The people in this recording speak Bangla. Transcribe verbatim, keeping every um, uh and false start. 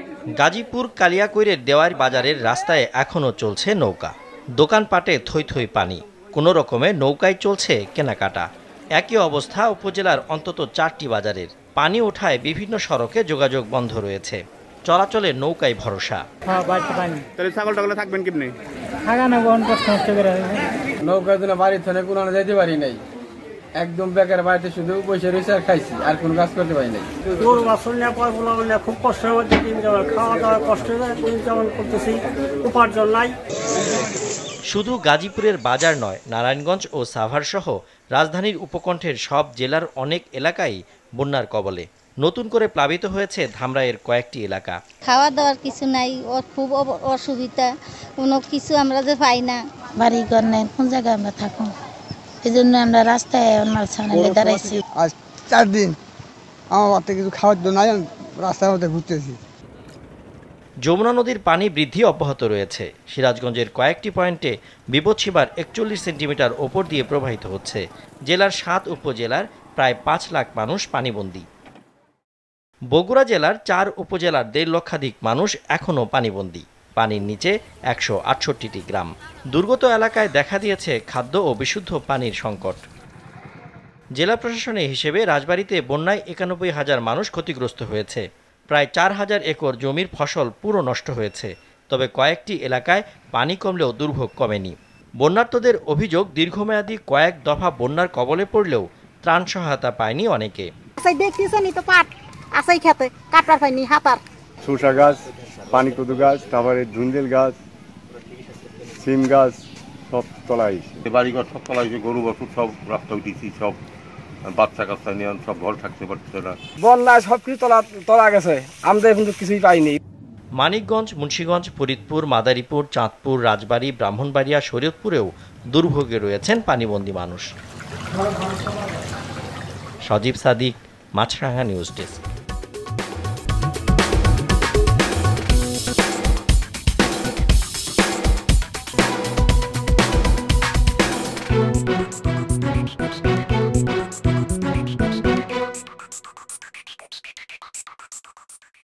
গাজীপুর কালিয়াকৈরের দেওয়ার বাজারের রাস্তায় এখনও চলছে নৌকা, দোকানপাটে থই থই পানি, কোনো রকমে নৌকায় চলছে কেনাকাটা। একই অবস্থা উপজেলার অন্তত চারটি বাজারের। পানি ওঠায় বিভিন্ন সড়কে যোগাযোগ বন্ধ রয়েছে, চলাচলে নৌকায় ভরসা। নৌকা দিনে বাড়ি থেকে কোনো যেতে পারি নাই, একদম বেকার বাড়িতে শুধু বসে রয়েছে আর খাইছি, আর কোনো কাজ করতে পারি নাই। খুব কষ্ট হচ্ছে, খাওয়া দাওয়া কষ্ট যেমন করতেছি, উপার্জন নাই। শুধু গাজীপুরের বাজার নয়, নারায়ণগঞ্জ ও সাভার সহ রাজধানীর উপকণ্ঠের সব জেলার অনেক এলাকাই বন্যার কবলে। নতুন করে প্লাবিত হয়েছে ধামরাইয়ের কয়েকটি এলাকা। খাওয়া দাওয়ার কিছু নাই, খুব অসুবিধা, কোনো কিছু আমরা যে পাই না। বাড়ি ঘর নেই, কোন জায়গায় আমরা থাকুন, এই জন্য আমরা রাস্তায় আমার সামনে দাঁড়াইছি। আজ চার দিন আমার বাড়িতে কিছু খাওয়ার জন্য নাই, রাস্তার মধ্যে ঘুরতেছি। যমুনা নদীর পানি বৃদ্ধি অব্যাহত রয়েছে। সিরাজগঞ্জের কয়েকটি পয়েন্টে বিপদসীমার একচল্লিশ সেন্টিমিটার ওপর দিয়ে প্রবাহিত হচ্ছে। জেলার সাত উপজেলার প্রায় পাঁচ লাখ মানুষ পানিবন্দী। বগুড়া জেলার চার উপজেলার দেড় লক্ষাধিক মানুষ এখনও পানিবন্দী। পানির নিচে একশো আটষট্টিটি গ্রাম। দুর্গত এলাকায় দেখা দিয়েছে খাদ্য ও বিশুদ্ধ পানির সংকট। জেলা প্রশাসনের হিসেবে রাজবাড়ীতে বন্যায় একানব্বই হাজার মানুষ ক্ষতিগ্রস্ত হয়েছে। প্রায় চার হাজার একর জমির ফসল পুরো নষ্ট হয়েছে। তবে কয়েকটি এলাকায় পানি কমলেও দুর্ভোগ কমেনি। বন্যার্তদের অভিযোগ, দীর্ঘমেয়াদী কয়েক দফা বন্যার কবলে পড়লেও ত্রাণ সহায়তা পায়নি অনেকে। শসা গাছ, পানিকদু গাছ, তারপরে ধুন্দুল গাছ, সিম গাছ সব তলায়, বাড়িঘর সব তলায়, গরু বছর সব রাস্তা উঠেছি, সব বাচ্চা কাচ্চা নিয়ে সব ঘর থাকতে পারছে না। বন্যায় সবকিছু তলা তলা গেছে, আমরা কিন্তু কিছুই পাইনি। মানিকগঞ্জ, মুন্সিগঞ্জ, ফরিদপুর, মাদারীপুর, চাঁদপুর, রাজবাড়ী, ব্রাহ্মণবাড়িয়া, শরীয়তপুরেও দুর্ভোগে রয়েছেন পানিবন্দী মানুষ। Sajib Sadik, Maasranga news desk.